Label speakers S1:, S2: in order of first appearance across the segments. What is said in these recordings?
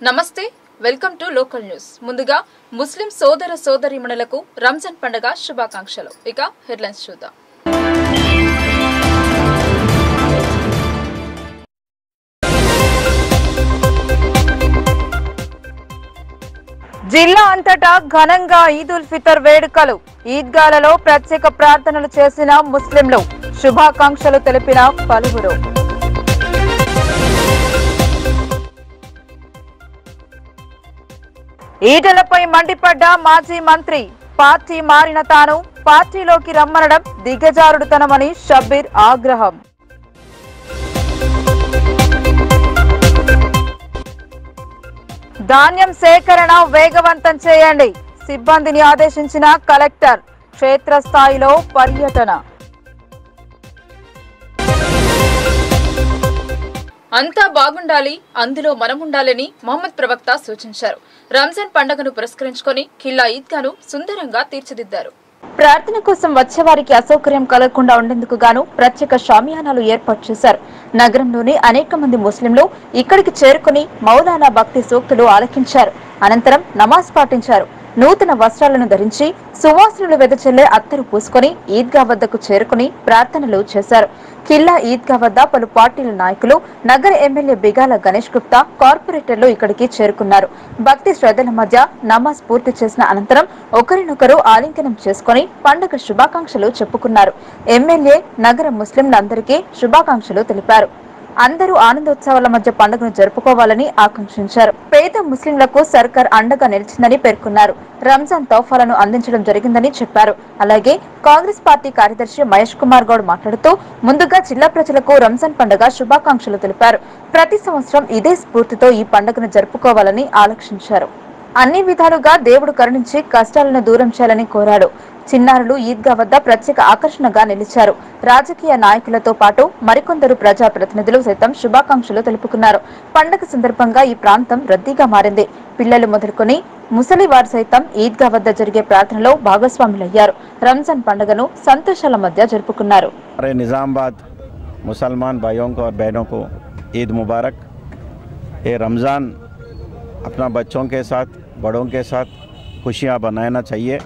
S1: నమస్తే welcome to local news. ముందుగా ముస్లిం సోదర సోదరీమణులకు రంజాన్ పండుగ శుభాకాంక్షలు. ఇక హెడ్లైన్స్ చూద్దాం. జిల్లా అంతటా ఘనంగా ఈద్ ఉల్ ఫితర్ వేడుకలు. ఈద్గాలలో ప్రత్యేక ప్రార్థనలు చేసిన ముస్లింలు, శుభాకాంక్షలు తెలిపిన పలువురు. ఈటలపై మండిపడ్డ మాజీ మంత్రి, పార్టీ మారిన తాను పార్టీలోకి రమ్మనడం దిగజారుడుతనమని షబ్బీర్ ఆగ్రహం. ధాన్యం సేకరణ వేగవంతం చేయండి, సిబ్బందిని ఆదేశించిన కలెక్టర్. క్షేత్రస్థాయిలో పర్యటన. అంతా బాగుండాలి, అందులో మనముండాలని మహమ్మద్ ప్రవక్త సూచించారు. రంజాన్ పండుగను పురస్కరించుకొని ఖిల్లా ఈద్గాను సుందరంగా తీర్చిదిద్దారు. ప్రార్థన కోసం వచ్చేవారికి అసౌకర్యం కలగకుండా ఉండేందుకు గాను ప్రత్యేక షామియానాలు ఏర్పాటు చేశారు. నగరంలోని అనేక మంది ముస్లింలు ఇక్కడికి చేరుకుని మౌలానా భక్తి సూక్తులు ఆలకించారు. అనంతరం నమాజ్ పాటించారు. నూతన వస్త్రాలను ధరించి సువాసనలు వెదజల్లే అత్తరు పూసుకొని ఈద్గా వద్దకు చేరుకుని ప్రార్థనలు చేశారు. ఖిల్లా ఈద్గా వద్ద పలు పార్టీల నాయకులు, నగర ఎమ్మెల్యే బిగాల గణేష్ గుప్తా, కార్పొరేటర్లు ఇక్కడికి చేరుకున్నారు. భక్తి శ్రద్ధల మధ్య నమాజ్ పూర్తి చేసిన అనంతరం ఒకరినొకరు ఆలింగనం చేసుకుని పండుగ శుభాకాంక్షలు చెప్పుకున్నారు. ఎమ్మెల్యే నగర ముస్లింలందరికీ శుభాకాంక్షలు తెలిపారు. అందరూ ఆనందోత్సవాల మధ్య పండుగను జరుపుకోవాలని ఆకాంక్షించారు. పేద ముస్లింలకు సర్కార్ అండగా నిలిచిందని పేర్కొన్నారు. రంజాన్ తోఫాలను అందించడం జరిగిందని చెప్పారు. అలాగే కాంగ్రెస్ పార్టీ కార్యదర్శి మహేష్ కుమార్ గౌడ్ మాట్లాడుతూ ముందుగా జిల్లా ప్రజలకు రంజాన్ పండుగ శుభాకాంక్షలు తెలిపారు. ప్రతి సంవత్సరం ఇదే స్ఫూర్తితో ఈ పండుగను జరుపుకోవాలని ఆకాంక్షించారు. అన్ని విధాలుగా దేవుడు కరుణించి కష్టాలను దూరం చేయాలని కోరాడు. చిన్నారులు ఈద్గా వద్ద ప్రత్యేక ఆకర్షణగా నిలిచారు. రాజకీయ నాయకులతో పాటు మరికొందరు ప్రజాప్రతినిధులు సైతం శుభాకాంక్షలు తెలుపుకున్నారు. పండుగ సందర్భంగా ఈ ప్రాంతం రద్దీగా మారింది. పిల్లలు మొదలుకొని ముసలి వారు సైతం ఈద్గా వద్ద జరిగే ప్రార్థనలో భాగస్వాములయ్యారు. రంజాన్ పండుగను సంతోషాల మధ్య జరుపుకున్నారు.
S2: నిజామాబాద్ ముసల్మాన్ भाइयों को और बहनों को ईद मुबारक। ये रमज़ान अपना बच्चों के साथ, बड़ों के साथ खुशियाँ बनाना चाहिए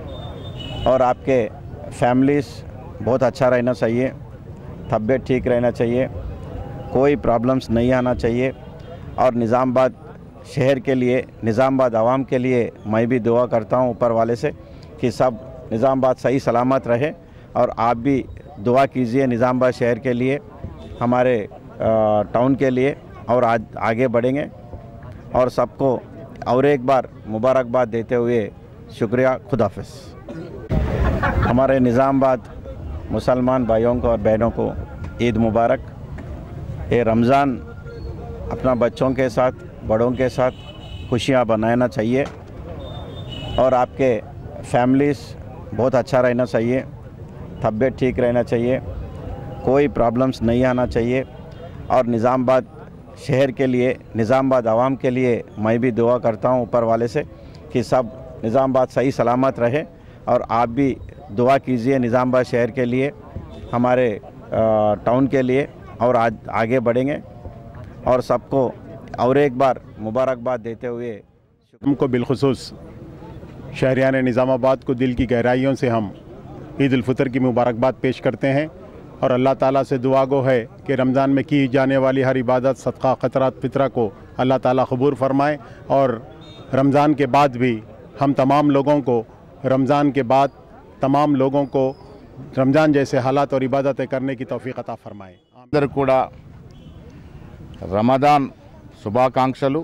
S2: और आपके फैमिलीज़ बहुत अच्छा रहना चाहिए, तबीयत ठीक रहना चाहिए, कोई प्रॉब्लम्स नहीं आना चाहिए। और निज़ामाबाद शहर के लिए, निज़ामाबाद आवाम के लिए मैं भी दुआ करता हूँ ऊपर वाले से कि सब निज़ामाबाद सही सलामत रहे। और आप भी दुआ कीजिए निज़ामाबाद शहर के लिए, हमारे टाउन के लिए, और आज आगे बढ़ेंगे। और सबको और एक बार मुबारकबाद देते हुए शुक्रिया, खुदा हाफ़िज़। हमारे निज़ामाबाद मुसलमान भाइयों को और बहनों को ईद मुबारक। ये रमज़ान अपना बच्चों के साथ, बड़ों के साथ खुशियाँ बनाना चाहिए और आपके फैमिलीज़ बहुत अच्छा रहना चाहिए, तबीयत ठीक रहना चाहिए, कोई प्रॉब्लम्स नहीं आना चाहिए। और निज़ामाबाद शहर के लिए, निज़ामाबाद आवाम के लिए मैं भी दुआ करता हूँ ऊपर वाले से कि सब निज़ामाबाद सही सलामत रहे। और आप भी दुआ कीजिए निज़ामाबाद शहर के लिए, हमारे टाउन के लिए, और आज आगे बढ़ेंगे। और सबको और एक बार मुबारकबाद देते हुए
S3: हमको बिलखुसूस शहरियान निज़ामाबाद को दिल की गहराइयों से हम ईद उल फितर की मुबारकबाद पेश करते हैं। और अल्लाह ताला से दुआ गो है कि रमज़ान में की जाने वाली हर इबादत, सदका, ख़तरात, फितरा को अल्लाह ताला कबूल फरमाए। और रमज़ान के बाद भी हम तमाम लोगों को, रमज़ान के बाद तमाम लोगों को रमज़ान जैसे हालात और इबादतें करने की तौफीक अता फरमाए।
S4: अंदर कूड़ा रमज़ान శుభాకాంక్షలు.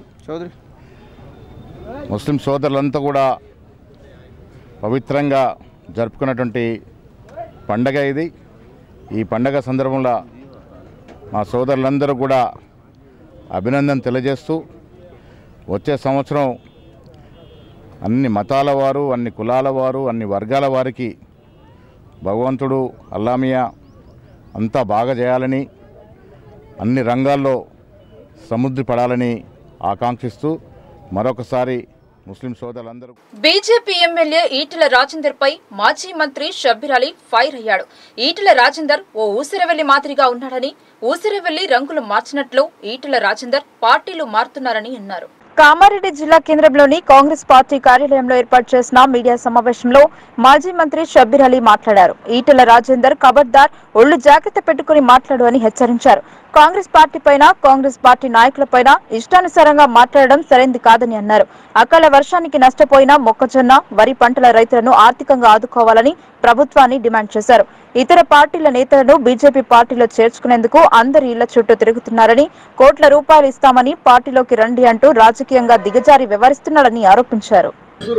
S4: ముస్లిం సోదరులంతా కూడా పవిత్రంగా జరుపుకున్నటువంటి పండగ ఇది. ఈ పండగ సందర్భంలో మా సోదరులందరూ కూడా అభినందన తెలియజేస్తూ వచ్చే సంవత్సరం అన్ని మతాల వారు, అన్ని కులాల వారు, అన్ని వర్గాల వారికి భగవంతుడు అల్లామియా అంతా బాగా చేయాలని, అన్ని రంగాల్లో సముద్రి పడాలని ఆకాంక్షిస్తూ మరొకసారి ముస్లిం సోదరులందరూ.
S1: బీజేపీ ఎమ్మెల్యే ఈటెల రాజేందర్ పై మాజీ మంత్రి షబ్బీర్ అలీ ఫైర్ అయ్యాడు. ఈటెల రాజేందర్ ఓ ఊసిరవెల్లి మాదిరిగా ఉన్నాడని, ఊసిరవెల్లి రంగులు మార్చినట్లు ఈటెల రాజేందర్ పార్టీలు మారుతున్నారని అన్నారు. కామారెడ్డి జిల్లా కేంద్రంలోని కాంగ్రెస్ పార్టీ కార్యాలయంలో ఏర్పాటు చేసిన మీడియా సమావేశంలో మాజీ మంత్రి షబ్బీర్ అలీ మాట్లాడారు. ఈటెల రాజేందర్ ఖబర్దార్, ఒళ్లు జాగ్రత్త పెట్టుకుని మాట్లాడు అని హెచ్చరించారు. కాంగ్రెస్ పార్టీ పైన, కాంగ్రెస్ పార్టీ నాయకులపైన ఇష్టానుసారంగా మాట్లాడడం సరైంది కాదని అన్నారు. అకాల వర్షానికి నష్టపోయిన మొక్కజొన్న, వరి పంటల రైతులను ఆర్థికంగా ఆదుకోవాలని ప్రభుత్వాన్ని డిమాండ్ చేశారు. ఇతర పార్టీల నేతలను బీజేపీ పార్టీలో చేర్చుకునేందుకు అందరి ఇళ్ల చుట్టూ తిరుగుతున్నారని, కోట్ల రూపాయలు ఇస్తామని పార్టీలోకి రండి అంటూ రాజకీయంగా దిగజారి వ్యవహరిస్తున్నారని ఆరోపించారు.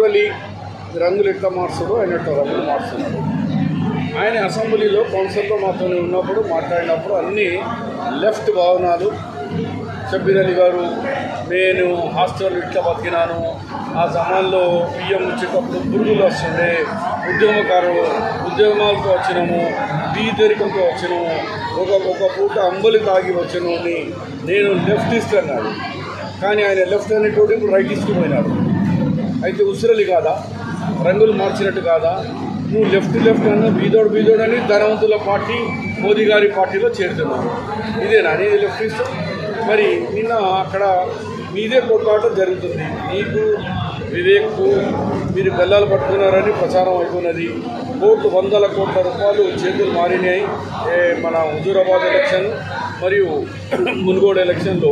S5: ఆయన అసెంబ్లీలో కౌన్సిల్లో మాతో ఉన్నప్పుడు మాట్లాడినప్పుడు అన్ని లెఫ్ట్ భావనాలు. షబ్బీర్ అలీ గారు, నేను హాస్టల్ ఇట్లా బతికినాను, ఆ సమయంలో బియ్యం వచ్చేటప్పుడు పురుగులు వస్తుండే, ఉద్యమాలతో వచ్చినాము, బీదరికంతో వచ్చినాము, ఒక పూట అంబలి తాగి వచ్చినాము, నేను లెఫ్టిస్ట్ అన్నాడు. కానీ ఆయన లెఫ్ట్ అనేటోడు ఇప్పుడు రైటిస్ట్కి పోయినాడు. అయితే ఉసిరలి కాదా, రంగులు మార్చినట్టు కాదా? నువ్వు లెఫ్ట్ అన్న బీదోడు అని ధనవంతుల పార్టీ, మోదీ గారి పార్టీలో చేరుతున్నావు. ఇదేనా అనేది లెఫ్టిస్ట్? మరి నిన్న అక్కడ మీదే కొట్లాట జరుగుతుంది. నీకు, వివేక్కు మీరు బెల్లాలు పట్టుకున్నారని ప్రచారం అవుతున్నది. వందల కోట్ల రూపాయలు చేతులు మారినాయి. మన హుజూరాబాద్ ఎలక్షన్ మరియు మున్గోడు ఎలక్షన్లో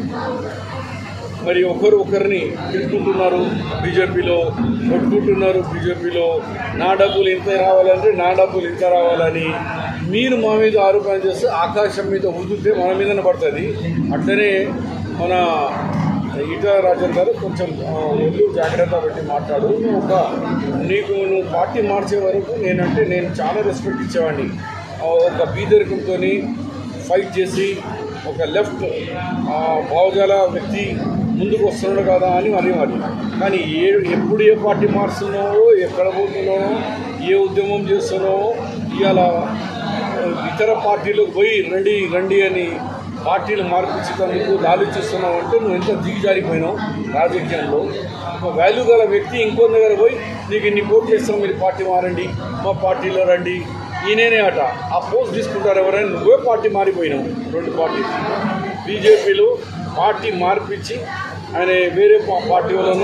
S5: మరి ఒకరిని తిట్టుకుంటున్నారు, బీజేపీలో కొట్టుకుంటున్నారు. బీజేపీలో నా డబ్బులు ఇంత రావాలంటే నా డబ్బులు ఇంత రావాలని మీరు మా మీద ఆరోపణ చేస్తే ఆకాశం మీద ఉదితే మన మీదనే పడుతుంది. అట్లనే మన ఈటెల రాజేందర్ గారు కొంచెం ఒళ్ళు జాగ్రత్త పెట్టి మాట్లాడు. నువ్వు పార్టీ మార్చే వరకు నేను చాలా రెస్పెక్ట్ ఇచ్చేవాడిని. ఒక బీదరికంతో ఫైట్ చేసి ఒక లెఫ్ట్ భావజాల వ్యక్తి ముందుకు వస్తున్నాడు కదా అని అనేవాడు. కానీ ఎప్పుడు ఏ పార్టీ మారుస్తున్నావో, ఎక్కడ పోతున్నావో, ఏ ఉద్యమం చేస్తున్నావో, ఇవాళ ఇతర పార్టీలకు పోయి రండి అని పార్టీలు మార్పించేందుకు ఆలోచిస్తున్నావు అంటే నువ్వు ఎంత దిగజారిపోయినావు రాజకీయంలో. ఒక వాల్యూ గల వ్యక్తి ఇంకో దగ్గర పోయి నీకు ఇన్ని కోట్లు ఇస్తాం, మీరు పార్టీ మారండి, మా పార్టీలో రండి, ఈయనే అట. ఆ పోస్ట్ తీసుకుంటారు ఎవరైనా? నువ్వే పార్టీ మారిపోయినావు. 2 పార్టీలు బీజేపీలో పార్టీ మార్పించి ఆయన వేరే పార్టీ వాళ్ళను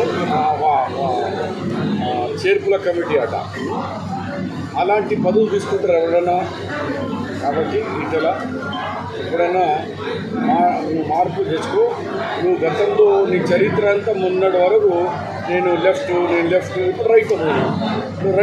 S5: చేర్పుల కమిటీ అట. అలాంటి పదవులు తీసుకుంటారు ఎవరైనా? కాబట్టి ఈటెల ఎప్పుడైనా నువ్వు మార్పు తెచ్చుకో. నువ్వు గతంలో నీ చరిత్ర అంతా మొన్నటి వరకు నేను లెఫ్ట్ ఇప్పుడు రైట్ పోయినా, నువ్వు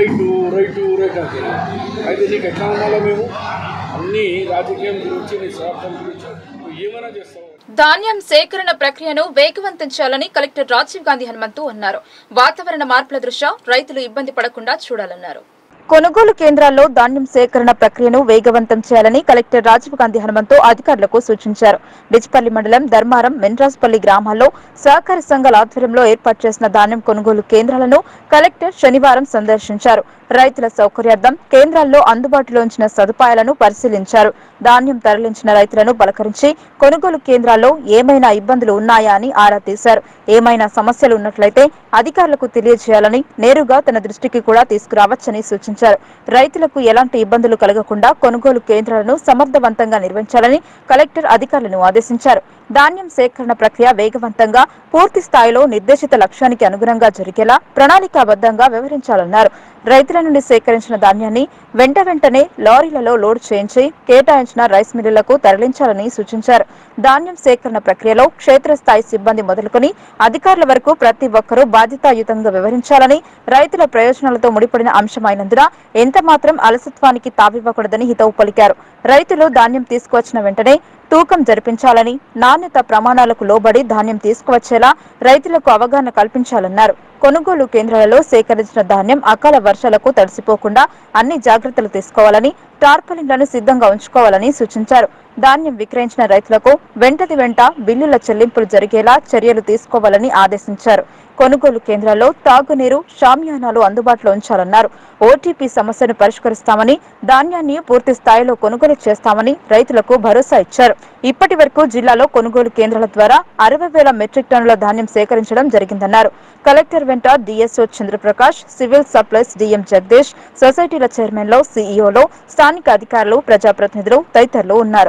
S5: రైట్ అంటున్నా. అయితే నీకు ఎట్లా అన్నాలో మేము అన్ని రాజకీయం గురించి, నీ స్వార్థం గురించి నువ్వు ఏమైనా చేస్తావు.
S1: ధాన్యం సేకరణ ప్రక్రియను వేగవంతం చేయాలని కలెక్టర్ రాజీవ్ గాంధీ హనుమంతు అన్నారు. వాతావరణ మార్పుల దృష్ట్యా రైతులు ఇబ్బంది పడకుండా చూడాలన్నారు. కొనుగోలు కేంద్రాల్లో ధాన్యం సేకరణ ప్రక్రియను వేగవంతం చేయాలని కలెక్టర్ రాజీవ్ గాంధీ హనుమంతు అధికారులకు సూచించారు. బిజ్పల్లి మండలం ధర్మారం, మెన్రాజ్పల్లి గ్రామాల్లో సహకార సంఘాల ఆధ్వర్యంలో ఏర్పాటు చేసిన ధాన్యం కొనుగోలు కేంద్రాలను కలెక్టర్ శనివారం సందర్శించారు. రైతుల సౌకర్యార్థం కేంద్రాల్లో అందుబాటులో ఉంచిన సదుపాయాలను పరిశీలించారు. ధాన్యం తరలించిన రైతులను పలకరించి కొనుగోలు కేంద్రాల్లో ఏమైనా ఇబ్బందులు ఉన్నాయా అని ఆరా తీశారు. ఏమైనా సమస్యలు ఉన్నట్లయితే అధికారులకు తెలియజేయాలని, నేరుగా తన దృష్టికి కూడా తీసుకురావచ్చని సూచించారు. రైతులకు ఎలాంటి ఇబ్బందులు కలగకుండా కొనుగోలు కేంద్రాలను సమర్థవంతంగా నిర్వహించాలని కలెక్టర్ అధికారులను ఆదేశించారు. ధాన్యం సేకరణ ప్రక్రియ వేగవంతంగా, పూర్తి స్థాయిలో నిర్దేశిత లక్ష్యానికి అనుగుణంగా జరిగేలా ప్రణాళికాబద్దంగా వ్యవహరించాలన్నారు. రైతుల నుండి సేకరించిన ధాన్యాన్ని వెంటనే లారీలలో లోడ్ చేయించి కేటాయించిన రైస్ మిల్లులకు తరలించాలని సూచించారు. ధాన్యం సేకరణ ప్రక్రియలో క్షేత్రస్థాయి సిబ్బంది మొదలుకొని అధికారుల వరకు ప్రతి ఒక్కరూ బాధ్యతాయుతంగా వ్యవహరించాలని, రైతుల ప్రయోజనాలతో ముడిపడిన అంశమైనందున ఎంతమాత్రం అలసత్వానికి తావివ్వకూడదని హితవు పలికారు. రైతులు ధాన్యం తీసుకువచ్చిన వెంటనే తూకం జరిపించాలని, నాణ్యత ప్రమాణాలకు లోబడి ధాన్యం తీసుకువచ్చేలా రైతులకు అవగాహన కల్పించాలన్నారు. కొనుగోలు కేంద్రాలలో సేకరించిన ధాన్యం అకాల వర్షాలకు తడిసిపోకుండా అన్ని జాగ్రత్తలు తీసుకోవాలని, టార్పాలిన్లను సిద్ధంగా ఉంచుకోవాలని సూచించారు. ధాన్యం విక్రయించిన రైతులకు వెంట బిల్లుల చెల్లింపులు జరిగేలా చర్యలు తీసుకోవాలని ఆదేశించారు. కొనుగోలు కేంద్రాల్లో తాగునీరు, షామియానాలు అందుబాటులో ఉంచాలన్నారు. ఓటీపీ సమస్యను పరిష్కరిస్తామని, ధాన్యాన్ని పూర్తి స్థాయిలో కొనుగోలు చేస్తామని రైతులకు భరోసా ఇచ్చారు. ఇప్పటి వరకు జిల్లాలో కొనుగోలు కేంద్రాల ద్వారా 60,000 మెట్రిక్ టన్నుల ధాన్యం సేకరించడం జరిగిందన్నారు. కలెక్టర్ వెంట DSO Chandraprakash, civil supplies DM Jagadish, సొసైటీల చైర్మన్లు, సీఈఓలు, స్థానిక అధికారులు, ప్రజాప్రతినిధులు తదితరులు ఉన్నారు.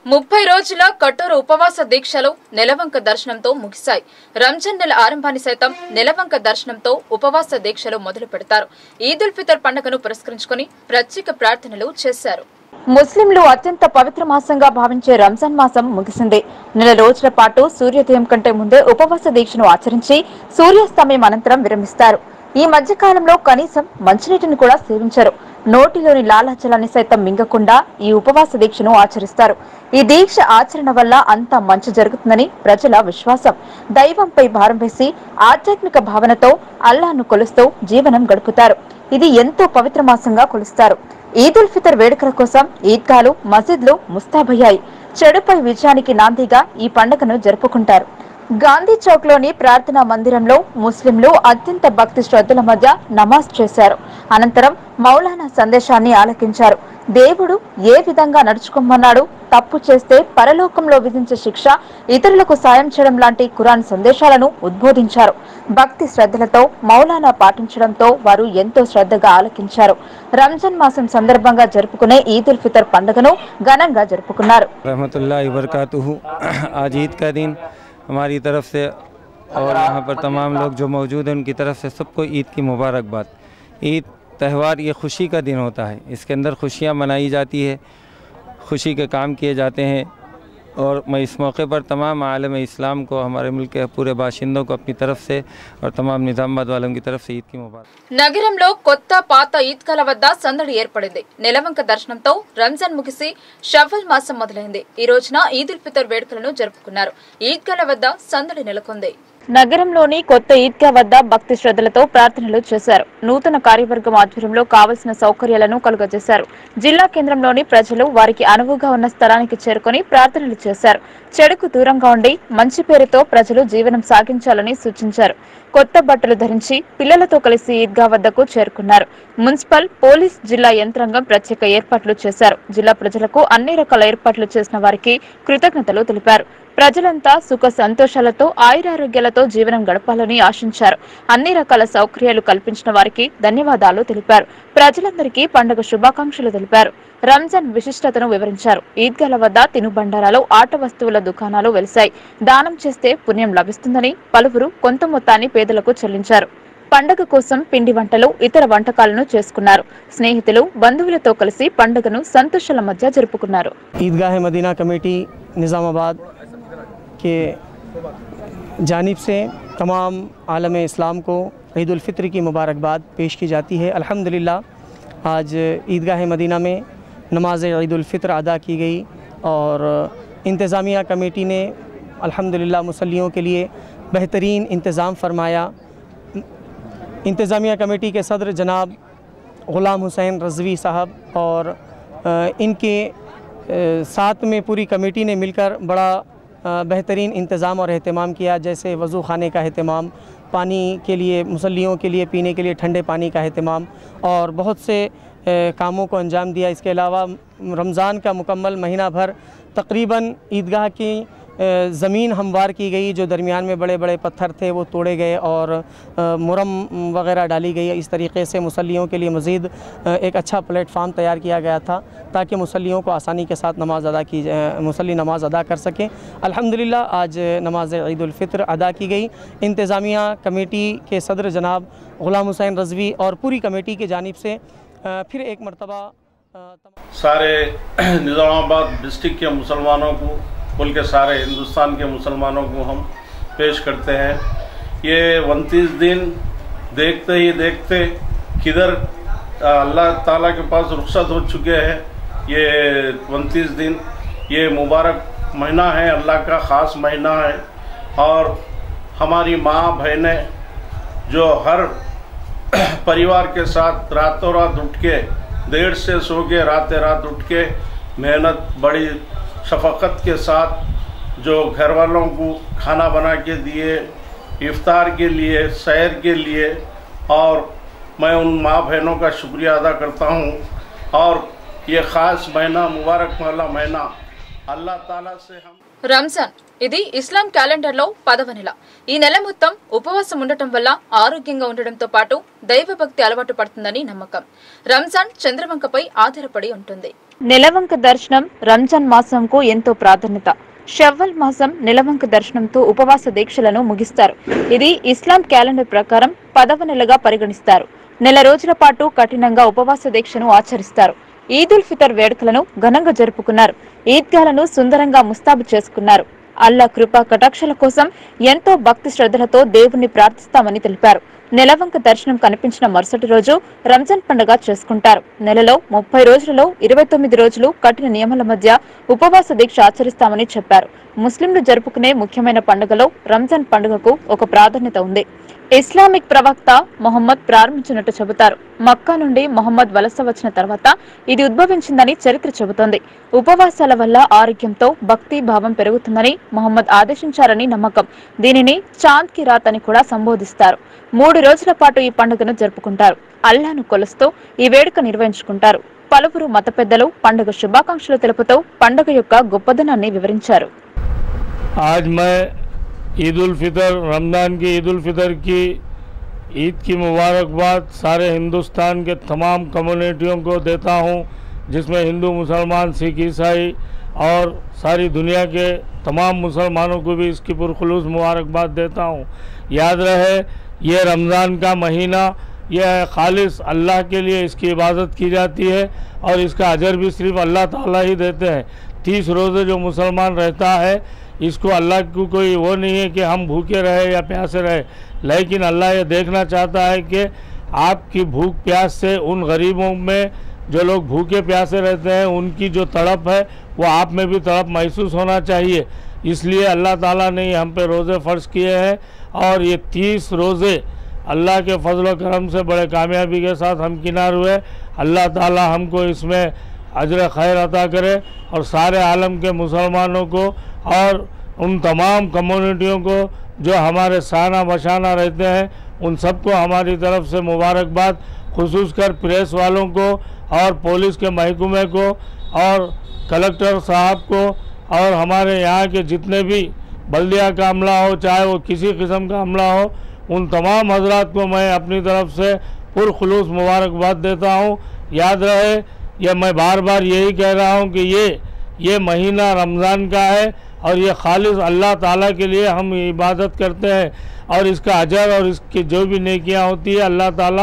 S1: 30 రోజుల కఠోర ఉపవాస దీక్షలు నెలవంక దర్శనంతో ముగిశాయి. రంజాన్ నెల ఆరంభాన్ని సైతం నెలవంక దర్శనంతో ఉపవాస దీక్షలు మొదలు పెడతారు. ఈద్ ఉల్ ఫితర్ పండుగను పురస్కరించుకుని ప్రత్యేక ప్రార్థనలు చేశారు. ముస్లింలు అత్యంత పవిత్ర మాసంగా భావించే రంజాన్ మాసం ముగిసింది. నెల రోజుల పాటు సూర్యోదయం కంటే ముందే ఉపవాస దీక్షను ఆచరించి సూర్యాస్తమయం అనంతరం విరమిస్తారు. ఈ మధ్య కాలంలో కనీసం మంచినీటిని కూడా సేవించరు. నోటిలోని లాలాజలాన్ని సైతం మింగకుండా ఈ ఉపవాస దీక్షను ఆచరిస్తారు. ఈ దీక్ష ఆచరణ వల్ల అంతా మంచి జరుగుతుందని ప్రజల విశ్వాసం. దైవంపై భారం వేసి ఆధ్యాత్మిక భావనతో అల్లాహ్ను కొలుస్తూ జీవనం గడుపుతారు. ఇది ఎంతో పవిత్ర మాసంగా కొలుస్తారు. ఈద్ ఉల్ ఫితర్ వేడుకల కోసం ఈద్గాలు, మసీద్లు ముస్తాబయ్యాయి. చెడుపై విజయానికి నాందిగా ఈ పండుగను జరుపుకుంటారు. గాంధీ చౌక్ లోని ప్రార్థనా మందిరంలో ముస్లింలు అత్యంత భక్తి శ్రద్ధల మధ్య నమాజ్ చేశారు. అనంతరం మౌలానా సందేశాన్ని ఆలకించారు. దేవుడు ఏ విధంగా నడుచుకోమన్నాడు, తప్పు చేస్తే పరలోకంలో విధించే శిక్ష, ఇతరులకు సాయం చేయడం లాంటి ఖురాన్ సందేశాలను ఉద్బోధించారు. భక్తి శ్రద్ధలతో మౌలానా పాటించడంతో వారు ఎంతో శ్రద్ధగా ఆలకించారు. రంజాన్ మాసం సందర్భంగా జరుపుకునే ఈద్ ఉల్ ఫితర్ పండుగను ఘనంగా జరుపుకున్నారు.
S6: रहमतुल्लाहि वबरकातुहू। आज ईद का दिन हमारी तरफ से और यहाँ पर तमाम लोग जो मौजूद हैं उनकी तरफ से सबको ईद की मुबारकबाद। ईद त्यौहार ये खुशी का दिन होता है, इसके अंदर खुशियाँ मनाई जाती है, खुशी के काम किए जाते हैं। और मैं इस मौके पर तमाम आलम इस्लाम को, हमारे मुल्क के पूरे बाशिंदों को अपनी तरफ से और तमाम निज़ामाबाद वालों की तरफ से ईद की मुबारक।
S1: నగరంలో కొత్త పాత ఈద్గాల వద్ద సందడి ఏర్పడింది. నెలవంక దర్శనంతో రంజాన్ ముగిసి షవ్వల్ మాసం మొదలైంది. ఈ రోజున ఈద్ ఉల్ ఫితర్ వేడుకలను జరుపుకున్నారు. ఈద్గాల వద్ద సందడి నెలకొంది. నగరంలోని కొత్త ఈద్గా వద్ద భక్తి శ్రద్ధలతో ప్రార్థనలు చేశారు. నూతన కార్యవర్గం ఆధ్వర్యంలో కావలసిన సౌకర్యాలను కలుగజేశారు. జిల్లా కేంద్రంలోని ప్రజలు వారికి అనువుగా ఉన్న స్థలానికి చేరుకుని ప్రార్థనలు చేశారు. చెడుకు దూరంగా ఉండి మంచి పేరుతో ప్రజలు జీవనం సాగించాలని సూచించారు. కొత్త బట్టలు ధరించి పిల్లలతో కలిసి ఈద్గా వద్దకు చేరుకున్నారు. మున్సిపల్, పోలీస్, జిల్లా యంత్రాంగం ప్రత్యేక ఏర్పాట్లు చేశారు. జిల్లా ప్రజలకు అన్ని రకాల ఏర్పాట్లు చేసిన వారికి కృతజ్ఞతలు తెలిపారు. ప్రజలంతా సుఖ సంతోషాలతో ఆయురారోగ్యాలతో జీవనం గడపాలని ఆశించారు. అన్ని రకాల సౌకర్యాలు కల్పించిన వారికి ధన్యవాదాలు తెలిపారు. ప్రజలందరికీ పండుగ శుభాకాంక్షలు తెలిపారు. రంజాన్ విశిష్టతను వివరించారు. ఈద్గాల వద్ద తినుబండారాలు, ఆట వస్తువుల దుకాణాలు వెలిశాయి. దానం చేస్తే పుణ్యం లభిస్తుందని పలువురు కొంత మొత్తాన్ని పేదలకు చెల్లించారు. పండుగ కోసం పిండి వంటలు, ఇతర వంటకాలను చేసుకున్నారు. స్నేహితులు, బంధువులతో కలిసి పండుగను సంతోషాల మధ్య జరుపుకున్నారు.
S7: ईदगाह मदीना कमेटी निज़ामाबाद के जानिब से तमाम आलम इस्लाम को ईद उल फितर की मुबारकबाद पेश की जाती है। अल्हम्दुलिल्लाह आज ईदगाह मदीना में नमाज ईद उल फितर अदा की गई और इंतज़ामिया कमेटी ने अल्हम्दुलिल्लाह मुसल्लियों के लिए बेहतरीन इंतज़ाम फरमाया। इंतज़ामिया कमेटी के सदर जनाब ग़ुलाम हुसैन रज़वी साहब और इनके साथ में पूरी कमेटी ने मिलकर बड़ा बेहतरीन इंतज़ाम और अहतमाम किया। जैसे वज़ू खाने का अहतमाम, पानी के लिए मुसल्लियों के लिए पीने के लिए ठंडे पानी का अहतमाम और बहुत से कामों को अंजाम दिया। इसके अलावा रमज़ान का मुकम्मल महीना भर तकरीबन ईदगाह की ज़मीन हमवार की गई। जो दरमियान में बड़े बड़े पत्थर थे वो तोड़े गए और मुरम वगैरह डाली गई। इस तरीके से मुसल्लियों के लिए मज़ीद एक अच्छा प्लेटफार्म तैयार किया गया था ताकि मुसल्लियों को आसानी के साथ मुसल्ली नमाज अदा कर सकें। अल्हम्दुलिल्लाह आज नमाज ईद उल फितर अदा की गई। इंतज़ामिया कमेटी के सदर जनाब ग़ुलाम हुसैन रज़वी और पूरी कमेटी की जानिब से फिर एक मरतबा
S5: सारे निज़ामाबाद डिस्ट्रिक्ट के मुसलमानों को, बल्कि सारे हिंदुस्तान के मुसलमानों को हम पेश करते हैं। ये 29 दिन देखते ही देखते किधर अल्लाह ताला के पास रुखसत हो चुके हैं। ये 29 दिन ये मुबारक महीना है, अल्लाह का ख़ास महीना है। और हमारी माँ बहनें जो हर परिवार के साथ रातों रात उठ के, देर से सो के रातें रात उठ के मेहनत, बड़ी शफ़क़त के साथ जो घर वालों को खाना बना के दिए, इफ्तार के लिए, सैर के लिए, और मैं उन माँ बहनों का शुक्रिया अदा करता हूँ। और ये ख़ास महीना, मुबारक वाला महीना, अल्लाह ताला से हम
S1: రంజాన్ ఇది ఇస్లాం క్యాలెండర్లో 10వ నెల. ఈ నెల మొత్తం ఉపవాసం ఉండటం వల్ల ఆరోగ్యంగా ఉండడంతో పాటు దైవభక్తి అలవాటు పడుతుందని నమ్మకం. రంజాన్ చంద్రవంకపై ఆధారపడి ఉంటుంది. నెలవంక దర్శనం రంజాన్ మాసంకు ఎంతో ప్రాధాన్యత. షవ్వల్ మాసం నెలవంక దర్శనంతో ఉపవాస దీక్షలను ముగిస్తారు. ఇది ఇస్లాం క్యాలెండర్ ప్రకారం 10వ నెలగా పరిగణిస్తారు. నెల రోజుల పాటు కఠినంగా ఉపవాస దీక్షను ఆచరిస్తారు. ఈద్ ఉల్ ఫితర్ వేడుకలను ఘనంగా జరుపుకున్నారు. ఈద్గాలను సుందరంగా ముస్తాబు చేసుకున్నారు. అల్లా కృపా కటాక్షల కోసం ఎంతో భక్తి శ్రద్ధలతో దేవుణ్ణి ప్రార్థిస్తామని తెలిపారు. నెలవంక దర్శనం కనిపించిన మరుసటి రోజు రంజాన్ పండుగ చేసుకుంటారు. నెలలో 30 రోజులలో 29 రోజులు కఠిన నియమాల మధ్య ఉపవాస దీక్ష ఆచరిస్తామని చెప్పారు. ముస్లింలు జరుపుకునే ముఖ్యమైన పండుగలో రంజాన్ పండుగకు ఒక ప్రాధాన్యత ఉంది. ఇస్లామిక్ ప్రవక్త మొహమ్మద్ ప్రారంభించినట్టు చెబుతారు. మక్కా నుండి మొహమ్మద్ వలస వచ్చిన తర్వాత ఇది ఉద్భవించిందని చరిత్ర చెబుతోంది. ఉపవాసాల వల్ల ఆరోగ్యంతో భక్తి భావం పెరుగుతుందని మొహమ్మద్ ఆదేశించారని నమ్మకం. దీనిని చాంద్ కి రాత్ అని కూడా సంబోధిస్తారు. 3 రోజుల పాటు ఈ పండుగను జరుపుకుంటారు. అల్లాను కొలుస్తూ ఈ వేడుక నిర్వహించుకుంటారు. పలువురు మత పెద్దలు పండుగ శుభాకాంక్షలు తెలుపుతూ పండుగ యొక్క గొప్పదనాన్ని వివరించారు.
S8: आज मैं ईद उल फितर रमज़ान की ईद उल फितर की ईद की मुबारकबाद सारे हिंदुस्तान के तमाम कम्युनिटियों को देता हूँ, जिसमें हिंदू मुसलमान सिख ईसाई और सारी दुनिया के तमाम मुसलमानों को भी इसकी पुरखुलूस मुबारकबाद देता हूँ। याद रहे ये रमज़ान का महीना यह खालिस अल्लाह के लिए इसकी इबादत की जाती है और इसका अजर भी सिर्फ अल्लाह ताला ही देते हैं। 30 रोज़े जो मुसलमान रहता है इसको अल्लाह को कोई वो नहीं है कि हम भूखे रहे या प्यासे रहे, लेकिन अल्लाह ये देखना चाहता है कि आपकी भूख प्यास से उन गरीबों में जो लोग भूखे प्यासे रहते हैं उनकी जो तड़प है वो आप में भी तड़प महसूस होना चाहिए। इसलिए अल्लाह ताला ने हम पे रोज़े फ़र्ज़ किए हैं और ये 30 रोज़े अल्लाह के फजल व करम से बड़े कामयाबी के साथ हम किनार हुए। अल्लाह ताला हमको इसमें अजर खैर अता करे और सारे आलम के मुसलमानों को और उन तमाम कम्युनिटियों को जो हमारे साना बशाना रहते हैं उन सबको हमारी तरफ से मुबारकबाद, खुसूस कर प्रेस वालों को और पुलिस के महकमे को और कलेक्टर साहब को और हमारे यहाँ के जितने भी बल्दिया का अमला हो, चाहे वो किसी किस्म का अमला हो, उन तमाम हजरात को मैं अपनी तरफ से पुरखुलूस मुबारकबाद देता हूँ। याद रहे ये मैं बार बार यही कह रहा हूँ कि ये महीना रमज़ान का है और ये खालिस अल्लाह ताला के लिए हम इबादत करते हैं और इसका अजर और इसकी जो भी नेकियां होती है अल्लाह ताला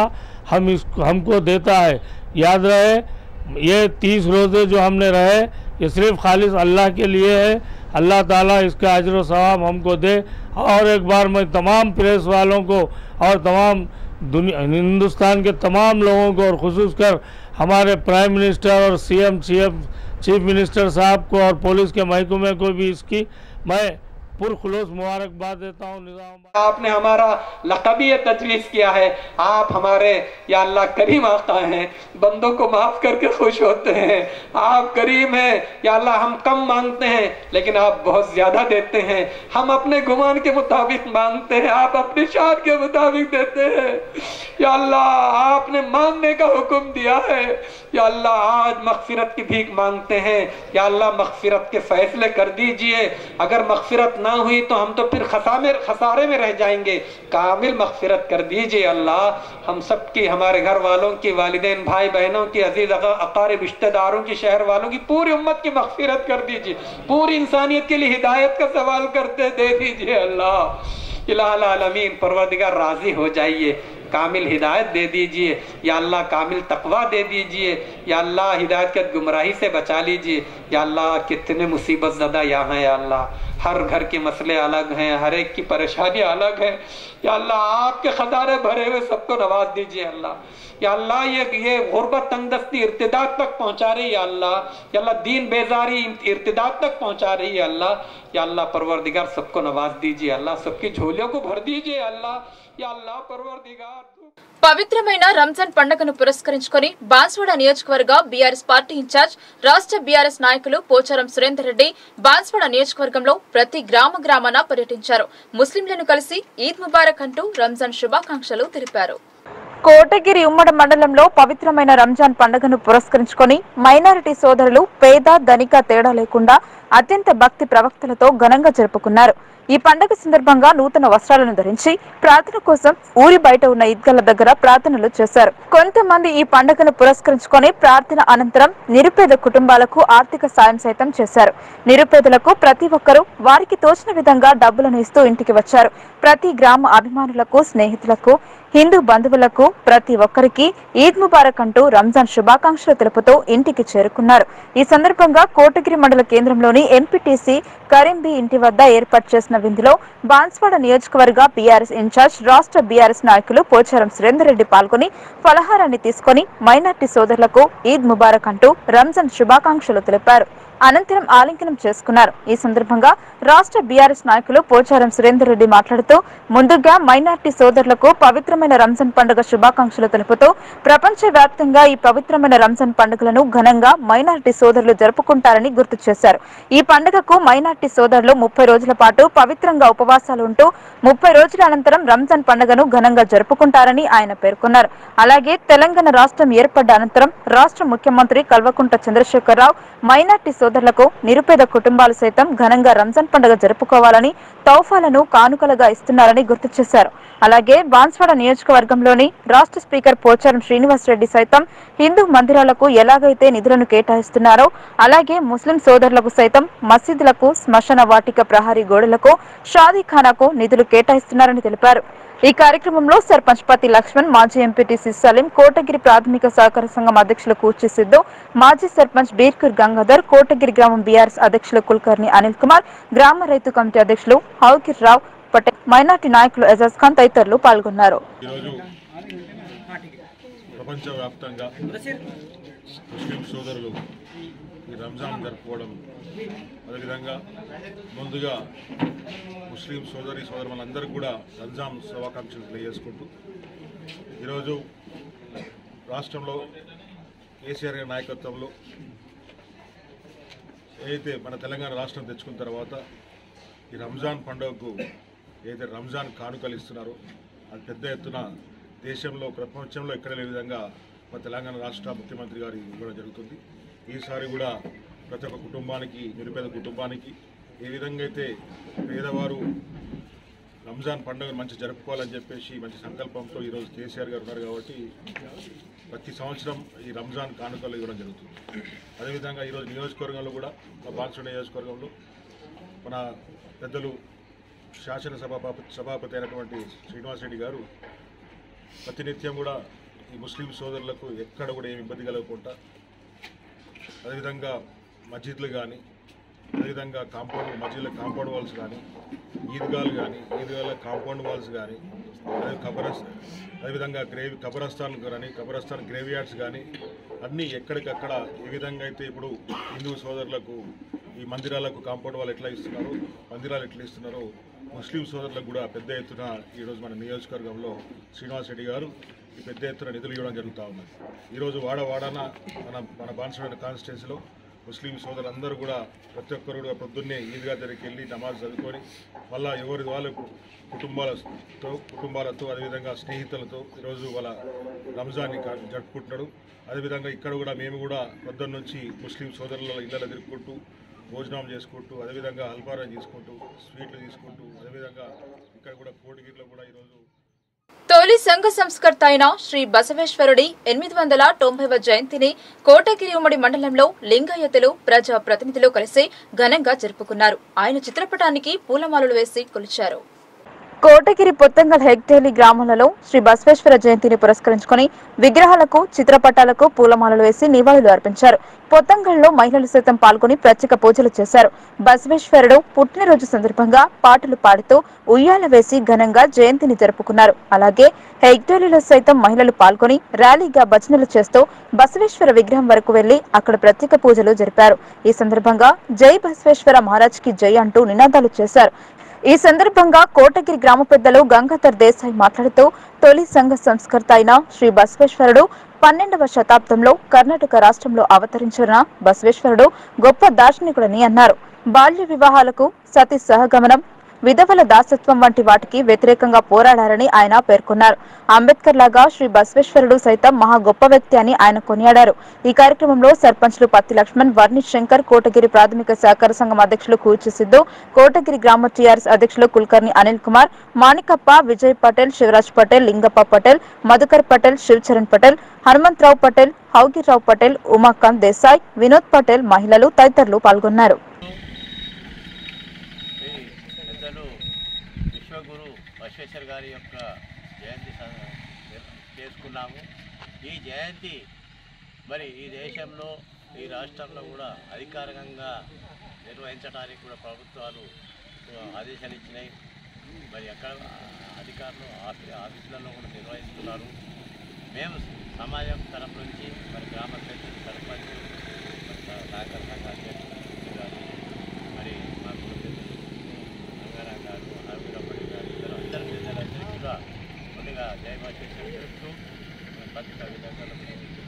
S8: हमको देता है। याद रहे ये 30 रोज़े जो हमने रहे ये सिर्फ खालिस अल्लाह के लिए है। अल्लाह ताला इसका अजर व सवाब हमको दे। और एक बार मैं तमाम प्रेस वालों को और तमाम हिंदुस्तान के तमाम लोगों को और खुसूस कर हमारे प्राइम मिनिस्टर और सीएम चीफ मिनिस्टर साहब को और पुलिस के महकमे को भी इसकी मैं पुरखुलूस मुबारकबाद देता हूँ।
S9: आपने हमारा लक़बियत तजवीज़ किया है। आप हमारे या अल्लाह करीम आका हैं, बंदों को माफ़ करके खुश होते हैं। आप करीम हैं या अल्लाह, हम कम मांगते हैं लेकिन आप बहुत ज़्यादा देते हैं। हम अपने गुमान के मुताबिक मांगते हैं, आप अपनी शान के मुताबिक देते हैं। या अल्लाह आपने मांगने का हुक्म दिया है। या अल्लाह आज मग़फ़िरत की भीख मांगते हैं। या अल्लाह मग़फ़िरत के फ़ैसले कर दीजिए। अगर मग़फ़िरत ना हुई तो हम तो फिर खसारे में रह जाएंगे। कामिल मग़फ़िरत कर दीजिए अल्लाह। हम सब की, हमारे घर वालों की, वालिदैन भाई बहनों की, अजीज अक़ारिब रिश्तेदारों की, शहर वालों की, पूरी उम्मत की मग़फ़िरत कर दीजिए। पूरी इंसानियत के लिए हिदायत का सवाल करते दे दीजिए अल्लाह। इलाहुल आलमीन परवरदिगार राज़ी हो जाइए, कामिल हिदायत दे दीजिए। या अल्लाह कामिल तक़वा दे दीजिए। या अल्लाह हिदायत के गुमराही से बचा लीजिए। या अल्लाह कितने मुसीबत ज़दा यहाँ हैं। या अल्लाह हर घर के मसले अलग हैं, हर एक की परेशानी अलग है। या अल्लाह आपके खजाने भरे हुए सबको नवाज दीजिए अल्लाह। या अल्लाह ये गुर्बत तंगदस्ती इर्तिदाद तक पहुँचा रही है अल्लाह। या अल्लाह दीन बेजारी इर्तिदाद तक पहुँचा रही है अल्लाह। या अल्लाह परवरदिगार सबको नवाज दीजिए अल्लाह, सबकी झोलियों को भर दीजिए अल्लाह। या अल्लाह परवरदिगार।
S1: పవిత్రమైన రంజాన్ పండుగను పురస్కరించుకొని బాన్స్వాడ నియోజకవర్గ బీఆర్ఎస్ పార్టీ ఇన్ఛార్జ్ రాష్ట్ర బీఆర్ఎస్ నాయకులు పోచారం సురేందర్ రెడ్డి బాన్స్వాడ నియోజకవర్గంలో ప్రతి గ్రామాన పర్యటించారు. ముస్లింలను కలిసి ఈద్ ముబారక్ అంటూ రంజాన్ శుభాకాంక్షలు తెలిపారు. కోటగిరి ఉమ్మడి మండలంలో పవిత్రమైన రంజాన్ పండుగను పురస్కరించుకొని మైనారిటీ సోదరులు పేద ధనిక తేడా లేకుండా అత్యంత భక్తి ప్రవక్తలతో ఘనంగా జరుపుకున్నారు. ఈ పండుగ సందర్భంగా నూతన వస్త్రాలను ధరించి ప్రార్థన కోసం ఊరి బయట ఉన్న ఈద్గాల దగ్గర ప్రార్థనలు చేశారు. కొంతమంది ఈ పండుగను పురస్కరించుకొని ప్రార్థన అనంతరం నిరుపేద కుటుంబాలకు ఆర్థిక సాయం సైతం చేశారు. నిరుపేదలకు ప్రతి ఒక్కరూ వారికి తోచిన విధంగా డబ్బులను ఇస్తూ ఇంటికి వచ్చారు. ప్రతి గ్రామ అభిమానులకు, స్నేహితులకు, హిందూ బంధువులకు ప్రతి ఒక్కరికి ఈద్ ముబారక్ అంటూ రంజాన్ శుభాకాంక్షలు తెలుపుతూ ఇంటికి చేరుకున్నారు. ఈ సందర్భంగా కోటగిరి మండల కేంద్రంలోని ఎంపీటీసీ కరీంబీ ఇంటి వద్ద ఏర్పాటు చేసిన విందులో బాన్స్వాడ నియోజకవర్గ బీఆర్ఎస్ ఇన్ఛార్జ్, రాష్ట్ర బీఆర్ఎస్ నాయకులు పోచారం సురేందర్ రెడ్డి పాల్గొని ఫలహారాన్ని తీసుకుని మైనార్టీ సోదరులకు ఈద్ ముబారక్ అంటూ రంజాన్ శుభాకాంక్షలు తెలిపారు. అనంతరం ఆలింగనం చేసుకున్నారు. ఈ సందర్భంగా రాష్ట్ర బీఆర్ఎస్ నాయకులు పోచారం సురేందర్ రెడ్డి మాట్లాడుతూ ముందుగా మైనార్టీ సోదరులకు పవిత్రమైన రంజాన్ పండుగ శుభాకాంక్షలు తెలుపుతూ ప్రపంచ వ్యాప్తంగా ఈ పవిత్రమైన రంజాన్ పండుగలను ఘనంగా మైనార్టీ సోదరులు జరుపుకుంటారని గుర్తు చేశారు. ఈ పండుగకు మైనార్టీ సోదరులు 30 రోజుల పాటు పవిత్రంగా ఉపవాసాలు ఉంటూ 30 రోజుల అనంతరం రంజాన్ పండుగను ఘనంగా జరుపుకుంటారని ఆయన పేర్కొన్నారు. అలాగే తెలంగాణ రాష్ట్రం ఏర్పడ్డ అనంతరం రాష్ట్ర ముఖ్యమంత్రి కల్వకుంట్ల చంద్రశేఖరరావు మైనార్టీ సోదరులకు, నిరుపేద కుటుంబాలు సైతం ఘనంగా రంజాన్ పండుగ జరుపుకోవాలని తౌఫాలను కానుకలుగా ఇస్తున్నారని గుర్తు చేశారు. అలాగే బాన్స్వాడ నియోజకవర్గంలోని రాష్ట్ర స్పీకర్ పోచారం శ్రీనివాస్ రెడ్డి సైతం హిందూ మందిరాలకు ఎలాగైతే నిధులను కేటాయిస్తున్నారో అలాగే ముస్లిం సోదరులకు సైతం మసీదులకు, శ్మశాన వాటిక, ప్రహరీ గోడలకు, షాదీఖానాకు నిధులు కేటాయిస్తున్నారని తెలిపారు. ఈ కార్యక్రమంలో సర్పంచ్ పతి లక్ష్మణ్, మాజీ ఎంపీటీసీ సలీం, కోటగిరి ప్రాథమిక సహకార సంఘం అధ్యక్షులు కూర్చి సిద్ధు, మాజీ సర్పంచ్ బీర్కూర్ గంగాధర్, కోటగిరి గ్రామం బీఆర్ఎస్ అధ్యక్షులు కుల్కర్ని అనిల్ కుమార్, గ్రామ రైతు కమిటీ అధ్యక్షులు హౌకిర్ రావు పటేల్, మైనార్టీ నాయకులు ఎజాజ్ ఖాన్ తదితరులు పాల్గొన్నారు.
S10: ప్రపంచవ్యాప్తంగా ముస్లిం సోదరులు ఈ రంజాన్ జరుపుకోవడం, అదేవిధంగా ముందుగా ముస్లిం సోదరులందరికీ కూడా రంజాన్ శుభాకాంక్షలు తెలియజేసుకుంటూ ఈరోజు రాష్ట్రంలో కేసీఆర్ గారి నాయకత్వంలో ఏదైతే మన తెలంగాణ రాష్ట్రం తెచ్చుకున్న తర్వాత ఈ రంజాన్ పండుగకు ఏదైతే రంజాన్ కానుకలు ఇస్తున్నారో అది పెద్ద ఎత్తున దేశంలో, ప్రపంచంలో ఎక్కడ లేని విధంగా మన తెలంగాణ రాష్ట్ర ముఖ్యమంత్రి గారు ఇవ్వడం జరుగుతుంది. ఈసారి కూడా ప్రతి ఒక్క కుటుంబానికి, నిరుపేద కుటుంబానికి ఏ విధంగా అయితే పేదవారు రంజాన్ పండుగను మంచి జరుపుకోవాలని చెప్పేసి మంచి సంకల్పంతో ఈరోజు కేసీఆర్ గారు ఉన్నారు కాబట్టి ప్రతి సంవత్సరం ఈ రంజాన్ కానుకలు ఇవ్వడం జరుగుతుంది. అదేవిధంగా ఈరోజు నియోజకవర్గంలో కూడా, మా బాన్స్వాడ నియోజకవర్గంలో మన పెద్దలు సభాపతి అయినటువంటి శ్రీనివాస్ రెడ్డి గారు ప్రతినిత్యం కూడా ఈ ముస్లిం సోదరులకు ఎక్కడ కూడా ఏమి ఇబ్బంది కలగకుండా, అదేవిధంగా మస్జిద్లు కానీ, అదేవిధంగా మస్జిద్ల కాంపౌండ్ వాల్స్ కానీ, ఈద్గాలు కానీ, ఈద్గాల కాంపౌండ్ వాల్స్ కానీ, అదేవిధంగా కబరస్థాన్ గ్రేవ్ యార్డ్స్ కానీ అన్నీ ఎక్కడికక్కడ ఏ విధంగా అయితే ఇప్పుడు హిందూ సోదరులకు ఈ మందిరాలకు కాంపౌండ్ వాళ్ళు ఎట్లా ఇస్తున్నారో, మందిరాలు ఎట్లా ఇస్తున్నారో ముస్లిం సోదరులకు కూడా పెద్ద ఎత్తున ఈరోజు మన నియోజకవర్గంలో శ్రీనివాస్ రెడ్డి గారు ఈ పెద్ద ఎత్తున నిధులు ఇవ్వడం జరుగుతూ ఉన్నది. ఈరోజు వాడవాడన మన బాన్స్వాడ కాన్స్టిట్యున్సీలో ముస్లిం సోదరులందరూ కూడా ప్రతి ఒక్కరు కూడా పొద్దున్నే ఈద్గా దగ్గరికి వెళ్ళి నమాజ్ చదువుకొని మళ్ళీ ఎవరి వాళ్ళ కుటుంబాలతో అదేవిధంగా స్నేహితులతో ఈరోజు వాళ్ళ రంజాన్ని జరుపుకుంటున్నాడు. అదేవిధంగా ఇక్కడ కూడా మేము కూడా పొద్దున్న నుంచి ముస్లిం సోదరుల ఇళ్ళలో తిరుక్కుంటూ భోజనం చేసుకుంటూ, అదేవిధంగా అల్పారం తీసుకుంటూ, స్వీట్లు తీసుకుంటూ, అదేవిధంగా ఇక్కడ కూడా కోటగిరిలో కూడా ఈరోజు
S1: తొలి సంఘ సంస్కర్త అయిన శ్రీ బసవేశ్వరుడి 890వ జయంతిని కోటగిరి ఉమ్మడి మండలంలో లింగాయతులు, ప్రజా ప్రతినిధులు కలిసి ఘనంగా జరుపుకున్నారు. ఆయన చిత్రపటానికి పూలమాలలు వేసి కొలిచారు. కోటగిరి పొత్తంగల్ హెగ్టేలి గ్రామాలలో శ్రీ బసవేశ్వర జయంతిని పురస్కరించుకుని విగ్రహాలకు, చిత్రపటాలకు పూలమాలలు వేసి నివాళులు అర్పించారు. పొత్తంగల్లో మహిళలు సైతం పాల్గొని ప్రత్యేక పూజలు చేశారు. బసవేశ్వరుడు పుట్టినరోజు సందర్భంగా పాటలు పాడుతూ ఉయ్యాల వేసి ఘనంగా జయంతిని జరుపుకున్నారు. అలాగే హెగ్టేలిలో సైతం మహిళలు పాల్గొని ర్యాలీగా భజనలు చేస్తూ బసవేశ్వర విగ్రహం వరకు వెళ్లి అక్కడ ప్రత్యేక పూజలు జరిపారు. ఈ సందర్భంగా జై బసవేశ్వర మహారాజ్ కి జై అంటూ నినాదాలు చేశారు. ఈ సందర్భంగా కోటగిరి గ్రామ పెద్దలు గంగాధర్ దేశాయ్ మాట్లాడుతూ తొలి సంఘ సంస్కర్త అయిన శ్రీ బసవేశ్వరుడు 12వ శతాబ్దంలో కర్ణాటక రాష్ట్రంలో అవతరించిన బసవేశ్వరుడు గొప్ప దార్శనికుడని అన్నారు. బాల్య వివాహాలకు, సతీ సహగమనం, విధవల దాసత్వం వంటి వాటికి వ్యతిరేకంగా పోరాడారని ఆయన పేర్కొన్నారు. అంబేద్కర్ లాగా శ్రీ బసవేశ్వరుడు సైతం మహా గొప్ప వ్యక్తి అని ఆయన కొనియాడారు. ఈ కార్యక్రమంలో సర్పంచ్లు పత్తి లక్ష్మణ్, వర్ణి శంకర్, కోటగిరి ప్రాథమిక సహకార సంఘం అధ్యక్షులు కూర్చి సిద్ధు, కోటగిరి గ్రామ టీఆర్ఎస్ అధ్యక్షులు కుల్కర్ని అనిల్ కుమార్, మాణికప్ప, విజయ్ పటేల్, శివరాజ్ పటేల్, లింగప్ప పటేల్, మధుకర్ పటేల్, శివచరణ్ పటేల్, హనుమంతరావు పటేల్, హౌగిరావు పటేల్, ఉమాకాంత్ దేశాయ్, వినోద్ పటేల్, మహిళలు తదితరులు పాల్గొన్నారు.
S11: విశ్వగురు బసవేశ్వర్ గారి యొక్క జయంతి చేసుకున్నాము. ఈ జయంతి మరి ఈ దేశంలో ఈ రాష్ట్రంలో కూడా అధికారికంగా నిర్వహించడానికి కూడా ప్రభుత్వాలు ఆదేశాలు ఇచ్చినాయి. మరి అక్కడ అధికారులు ఆఫీసులలో కూడా నిర్వహిస్తున్నారు. మేము సమాజం తరపు నుంచి మరి గ్రామ పంచాయతీ సర్పంచ్ సహకార సంఘ అధ్యక్షులు గారు మరి మా రంగారావు గారు, హరవీరపల్లి గారు, అందరి పెద్దలందరికీ కూడా ముందుగా జై బసవేశ్వర్ చెప్తూ పత్రికా విలేకరులకు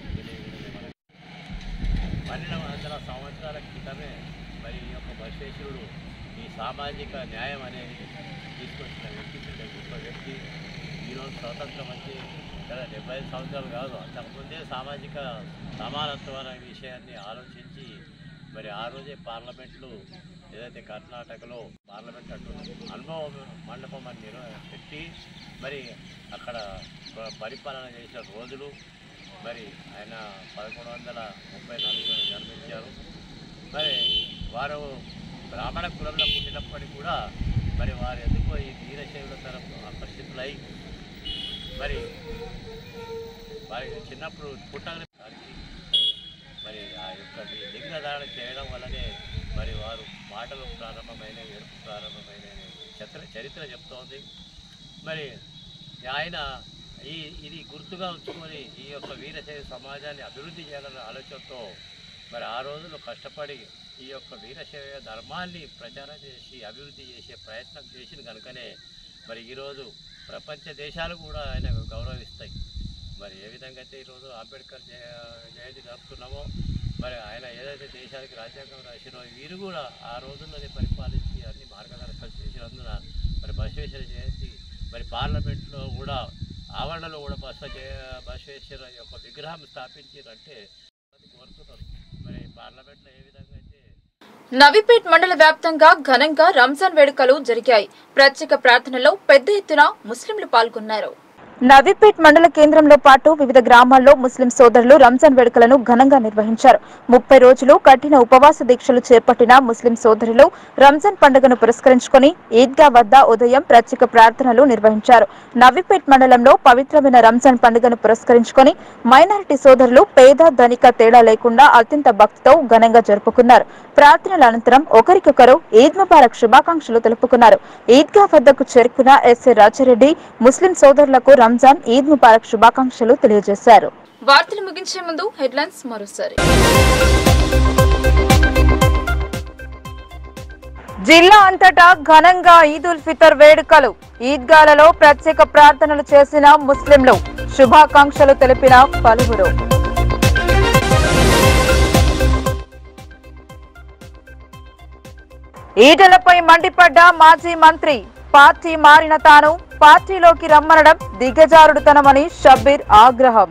S11: 1200 సంవత్సరాల క్రితమే మరి ఈ యొక్క బసవేశ్వరుడు ఈ సామాజిక న్యాయం అనేది తీసుకొచ్చిన వ్యక్తి, గొప్ప వ్యక్తి. ఈరోజు స్వతంత్రం వచ్చి 75 సంవత్సరాలు కాదు, అంతకుముందే సామాజిక సమానత్వం అనే విషయాన్ని ఆలోచించి మరి ఆ రోజే పార్లమెంట్లు ఏదైతే కర్ణాటకలో పార్లమెంట్ అటు అనుభవ మండపం అని పెట్టి మరి అక్కడ పరిపాలన చేసిన రోజులు. మరి ఆయన 1134 జన్మించారు. మరి వారు బ్రాహ్మణ కులంలో పుట్టినప్పటికీ కూడా మరి వారు ఎందుకో ఈ వీరశైవుల తరపు ఆకర్షితులై మరి వారి చిన్నప్పుడు పుట్టగానే మరి ఆ యొక్క లింగధారణ చేయడం వల్లనే మరి వారు మాటలు ప్రారంభమైన, ఏడుపు ప్రారంభమైన చరిత్ర చెప్తోంది. మరి ఆయన ఇది గుర్తుగా ఉంచుకొని ఈ యొక్క వీరశైవ సమాజాన్ని అభివృద్ధి చేయాలనే ఆలోచనతో మరి ఆ రోజుల్లో కష్టపడి ఈ యొక్క వీరశైవ ధర్మాన్ని ప్రచారం చేసి అభివృద్ధి చేసే ప్రయత్నం చేసిన కనుకనే మరి ఈరోజు ప్రపంచ దేశాలు కూడా ఆయన గౌరవిస్తాయి. మరి ఏ విధంగా అయితే ఈరోజు అంబేద్కర్ జయంతి జరుపుతున్నామో మరి ఆయన ఏదైతే దేశానికి రాజ్యాంగం రాసినో వీరు కూడా ఆ రోజుల్లోనే పరిపాలించి అన్ని మార్గదర్శకాలు చేసినందున మరి బసవేశ్వర జయంతి మరి పార్లమెంట్లో కూడా ఆవరణలో కూడా బసవేశ్వర యొక్క విగ్రహం స్థాపించారంటే కోరుతున్నారు. మరి పార్లమెంట్లో ఏ విధంగా అయితే
S1: నవీపేట్ మండల వ్యాప్తంగా ఘనంగా రంజాన్ వేడుకలు జరిగాయి. ప్రత్యేక ప్రార్థనలో పెద్ద ఎత్తున ముస్లింలు పాల్గొన్నారు. నవీపేట్ మండల కేంద్రంలో పాటు వివిధ గ్రామాల్లో ముస్లిం సోదరులు రంజాన్ వేడుకలను ఘనంగా నిర్వహించారు. 30 రోజులు కఠిన ఉపవాస దీక్షలు చేపట్టిన ముస్లిం సోదరులు రంజాన్ పండుగను పురస్కరించుకుని ఈద్గా వద్ద ఉదయం ప్రత్యేక ప్రార్థనలు నిర్వహించారు. నవీపేట్ మండలంలో పవిత్రమైన రంజాన్ పండుగను పురస్కరించుకుని మైనారిటీ సోదరులు పేద ధనిక తేడా లేకుండా అత్యంత భక్తితో ఘనంగా జరుపుకున్నారు. ప్రార్థనల అనంతరం ఒకరికొకరు ఈద్ ముబారక్ శుభాకాంక్షలు తెలుపుకున్నారు. ఈద్గా వద్దకు చేరుకున్న ఎస్ఏ రాజారెడ్డి ముస్లిం సోదరులకు రంజాన్ ఈద్ ముబారక్ శుభాకాంక్షలు తెలియజేశారు. వార్తలు ముగించే ముందు హెడ్లైన్స్ మరోసారి. జిల్లా అంతటా ఘనంగా ఈద్ ఉల్ ఫితర్ వేడుకలు. ఈద్గాలలో ప్రత్యేక ప్రార్థనలు చేసిన ముస్లింలు, శుభాకాంక్షలు తెలిపిన పలువురు. ఈటలపై మండిపడ్డ మాజీ మంత్రి, పార్టీ మారిన తాను పార్టీలోకి రమ్మనడం దిగజారుడుతనమని షబ్బీర్ ఆగ్రహం.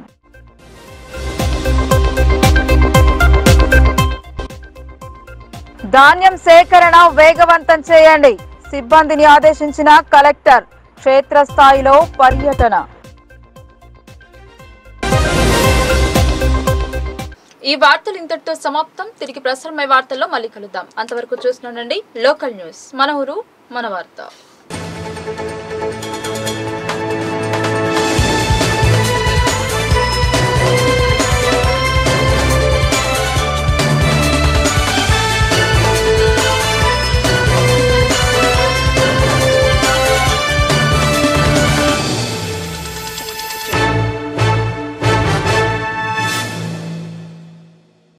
S1: ధాన్యం సేకరణ వేగవంతం చేయండి, సిబ్బందిని ఆదేశించిన కలెక్టర్. క్షేత్రస్థాయిలో పర్యటన. ఈ వార్తలు ఇంతటితో సమాప్తం. తిరిగి ప్రసారమయ్యే వార్తల్లో మళ్ళీ కలుద్దాం. అంతవరకు చూస్తుండండి లోకల్ న్యూస్. మన ఊరు మన వార్త.